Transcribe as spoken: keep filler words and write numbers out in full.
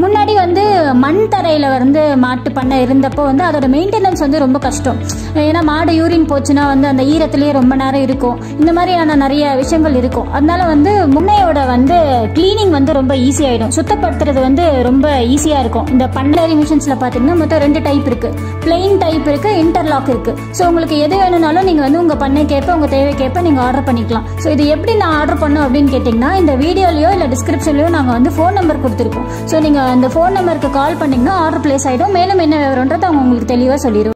முன்னாடி வந்து மண் தரையில் வந்து மாட்டு பண்ணை இருந்தப்போ வந்து அதோட மெயின்டெனன்ஸ் வந்து ரொம்ப கஷ்டம். ஏன்னா மாடு யூரின் போச்சுன்னா வந்து அந்த ஈரத்துலேயே ரொம்ப நேரம் இருக்கும். இந்த மாதிரியான நிறைய விஷயங்கள் இருக்கும். அதனால வந்து முன்னையோட வந்து கிளீனிங் வந்து ரொம்ப ஈஸியாகிடும். சுத்தப்படுத்துறது வந்து ரொம்ப ஈஸியாக இருக்கும். இந்த பண்ணை மிஷின்ஸில் பார்த்தீங்கன்னா மொத்தம் ரெண்டு டைப் இருக்குது. பிளெயின் டைப் இருக்குது, இன்டர்லாக் இருக்குது. ஸோ உங்களுக்கு எது வேணும்னாலும் நீங்கள் வந்து உங்கள் பண்ணைக்கேற்ப உங்கள் தேவைக்கேற்ப நீங்கள் ஆர்டர் பண்ணிக்கலாம். ஸோ இது எப்படி நான் ஆர்டர் பண்ணோம் அப்படின்னு கேட்டிங்கன்னா, இந்த வீடியோலையோ இல்லை டிஸ்கிரிப்ஷன்லையோ நாங்கள் வந்து ஃபோன் நம்பர் கொடுத்துருக்கோம். ஸோ நீங்கள் அந்த ஃபோன் நம்பருக்கு கால் பண்ணிங்கன்னா ஆர்டர் பிளேஸ் ஆகிடும். மேலும் என்ன விவரம்ன்றது அவங்க உங்களுக்கு தெளிவாக சொல்லிடுவோம்.